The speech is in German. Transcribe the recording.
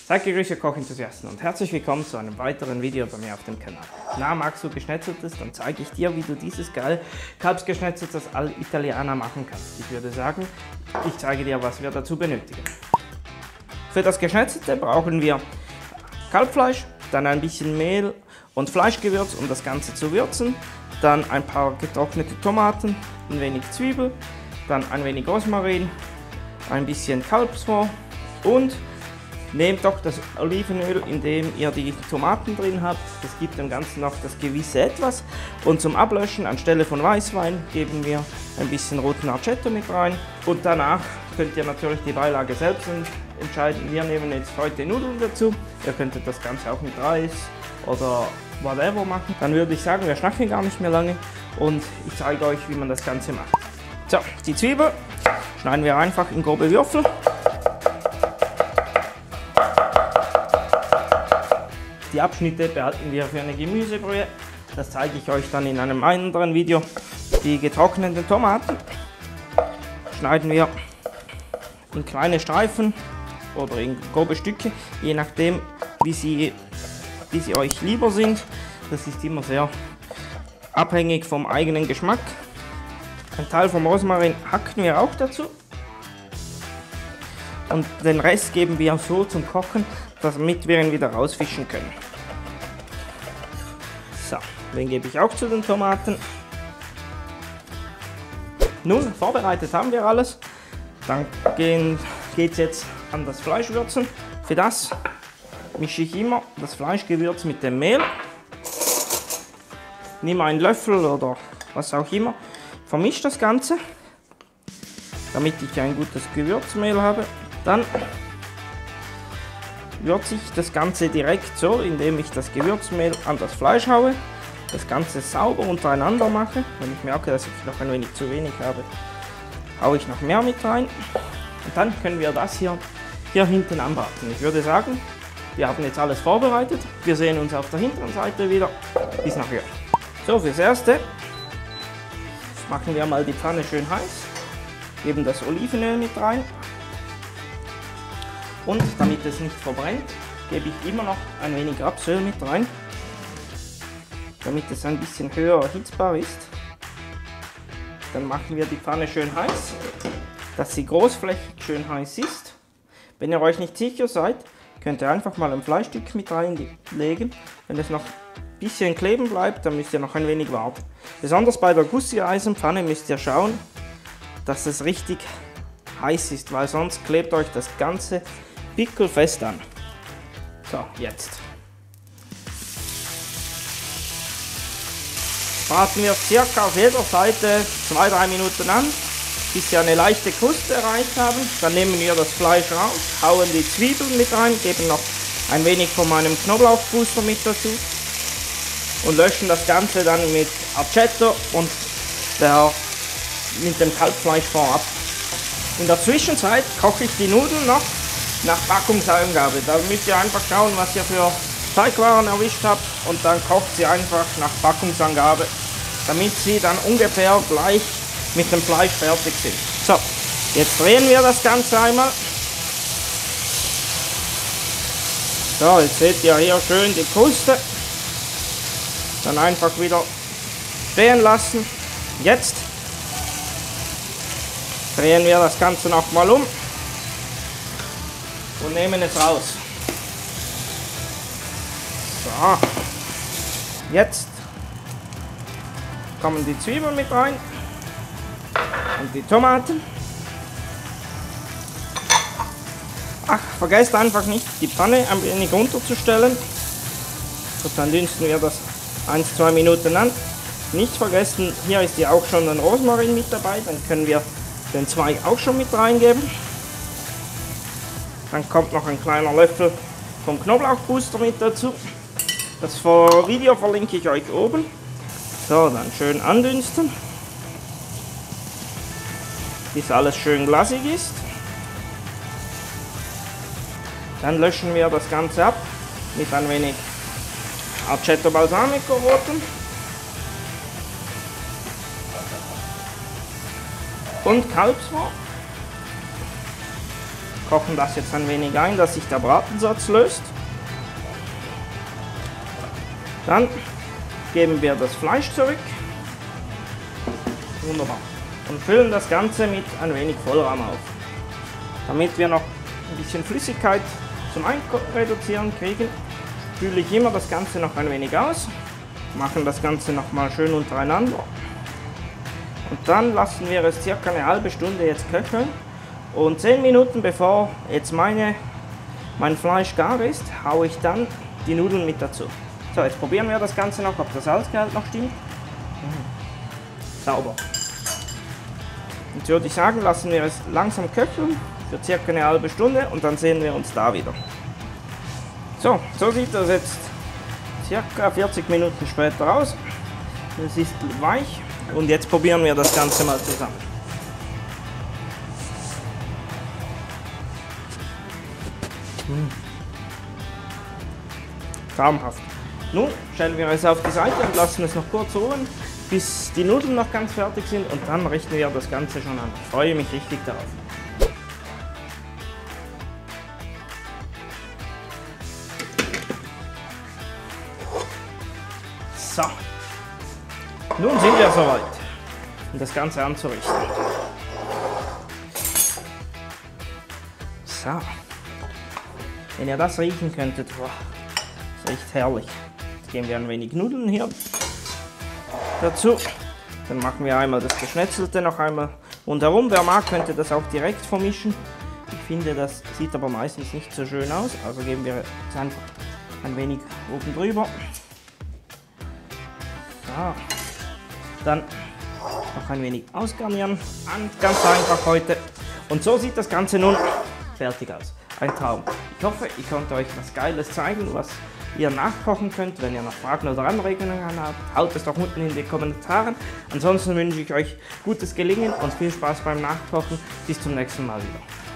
Seid gegrüßt, ihr Kochenthusiasten, und herzlich willkommen zu einem weiteren Video bei mir auf dem Kanal. Na, magst du Geschnetzeltes? Dann zeige ich dir, wie du dieses geil Kalbsgeschnetzeltes all'Italiana machen kannst. Ich würde sagen, ich zeige dir, was wir dazu benötigen. Für das Geschnetzelte brauchen wir Kalbfleisch, dann ein bisschen Mehl und Fleischgewürz, um das Ganze zu würzen, dann ein paar getrocknete Tomaten, ein wenig Zwiebel, dann ein wenig Rosmarin, ein bisschen Kalbsfond und nehmt doch das Olivenöl, in dem ihr die Tomaten drin habt. Das gibt dem Ganzen noch das gewisse Etwas. Und zum Ablöschen anstelle von Weißwein geben wir ein bisschen roten Aceto mit rein. Und danach könnt ihr natürlich die Beilage selbst entscheiden. Wir nehmen jetzt heute Nudeln dazu. Ihr könntet das Ganze auch mit Reis oder whatever machen. Dann würde ich sagen, wir schnacken gar nicht mehr lange und ich zeige euch, wie man das Ganze macht. So, die Zwiebel schneiden wir einfach in grobe Würfel. Die Abschnitte behalten wir für eine Gemüsebrühe. Das zeige ich euch dann in einem anderen Video. Die getrockneten Tomaten schneiden wir in kleine Streifen oder in grobe Stücke, je nachdem wie sie euch lieber sind. Das ist immer sehr abhängig vom eigenen Geschmack. Ein Teil vom Rosmarin hacken wir auch dazu. Und den Rest geben wir so zum Kochen, damit wir ihn wieder rausfischen können. So, den gebe ich auch zu den Tomaten. Nun, vorbereitet haben wir alles. Dann geht es jetzt an das Fleischwürzen. Für das mische ich immer das Fleischgewürz mit dem Mehl. Nehme einen Löffel oder was auch immer. Vermische das Ganze, damit ich ein gutes Gewürzmehl habe. Dann würze ich das Ganze direkt so, indem ich das Gewürzmehl an das Fleisch haue, das Ganze sauber untereinander mache. Wenn ich merke, dass ich noch ein wenig zu wenig habe, haue ich noch mehr mit rein. Und dann können wir das hier hinten anbraten. Ich würde sagen, wir haben jetzt alles vorbereitet. Wir sehen uns auf der hinteren Seite wieder. Bis nachher. So, fürs Erste machen wir mal die Pfanne schön heiß, geben das Olivenöl mit rein. Und damit es nicht verbrennt, gebe ich immer noch ein wenig Rapsöl mit rein, damit es ein bisschen höher erhitzbar ist. Dann machen wir die Pfanne schön heiß, dass sie großflächig schön heiß ist. Wenn ihr euch nicht sicher seid, könnt ihr einfach mal ein Fleischstück mit reinlegen. Wenn es noch ein bisschen kleben bleibt, dann müsst ihr noch ein wenig warten. Besonders bei der Gusseeisenpfanne müsst ihr schauen, dass es richtig heiß ist, weil sonst klebt euch das Ganze pickelfest an. So, jetzt braten wir circa auf jeder Seite 2-3 Minuten an, bis sie eine leichte Kruste erreicht haben. Dann nehmen wir das Fleisch raus, hauen die Zwiebeln mit rein, geben noch ein wenig von meinem Knoblauchbooster mit dazu und löschen das Ganze dann mit Aceto und mit dem Kalbfleischfond ab. In der Zwischenzeit koche ich die Nudeln noch nach Packungsangabe. Da müsst ihr einfach schauen, was ihr für Teigwaren erwischt habt, und dann kocht sie einfach nach Packungsangabe, damit sie dann ungefähr gleich mit dem Fleisch fertig sind. So, jetzt drehen wir das Ganze einmal. So, jetzt seht ihr hier schön die Kruste. Dann einfach wieder stehen lassen. Jetzt drehen wir das Ganze nochmal um und nehmen es raus. So, jetzt kommen die Zwiebeln mit rein und die Tomaten. Ach, vergesst einfach nicht, die Pfanne ein wenig runterzustellen. Und dann dünsten wir das 1-2 Minuten an. Nicht vergessen, hier ist ja auch schon ein Rosmarin mit dabei, dann können wir den Zweig auch schon mit reingeben. Dann kommt noch ein kleiner Löffel vom Knoblauchbooster mit dazu. Das Video verlinke ich euch oben. So, dann schön andünsten, bis alles schön glasig ist. Dann löschen wir das Ganze ab mit ein wenig Aceto Balsamico roten und Kalbsfond. kochen das jetzt ein wenig ein, dass sich der Bratensatz löst. Dann geben wir das Fleisch zurück. Wunderbar. Und füllen das Ganze mit ein wenig Vollrahm auf. Damit wir noch ein bisschen Flüssigkeit zum Einreduzieren kriegen, spüle ich immer das Ganze noch ein wenig aus. Machen das Ganze nochmal schön untereinander. Und dann lassen wir es circa eine halbe Stunde jetzt köcheln. Und 10 Minuten bevor jetzt mein Fleisch gar ist, haue ich dann die Nudeln mit dazu. So, jetzt probieren wir das Ganze noch, ob der Salzgehalt noch stimmt. Sauber. Jetzt würde ich sagen, lassen wir es langsam köcheln für circa eine halbe Stunde und dann sehen wir uns da wieder. So sieht das jetzt circa 40 Minuten später aus. Es ist weich und jetzt probieren wir das Ganze mal zusammen. Traumhaft. Nun stellen wir es auf die Seite und lassen es noch kurz ruhen, bis die Nudeln noch ganz fertig sind und dann richten wir das Ganze schon an. Ich freue mich richtig darauf. So, nun sind wir soweit, um das Ganze anzurichten. So, wenn ihr das riechen könntet, wow, das riecht herrlich. Jetzt geben wir ein wenig Nudeln hier dazu. Dann machen wir einmal das Geschnetzelte noch einmal rundherum. Wer mag, könnte das auch direkt vermischen. Ich finde, das sieht aber meistens nicht so schön aus, also geben wir jetzt einfach ein wenig oben drüber. So. Dann noch ein wenig ausgarnieren. Ganz einfach heute. Und so sieht das Ganze nun fertig aus. Ein Traum. Ich hoffe, ich konnte euch was Geiles zeigen, was ihr nachkochen könnt. Wenn ihr noch Fragen oder Anregungen habt, haut es doch unten in die Kommentare. Ansonsten wünsche ich euch gutes Gelingen und viel Spaß beim Nachkochen. Bis zum nächsten Mal wieder.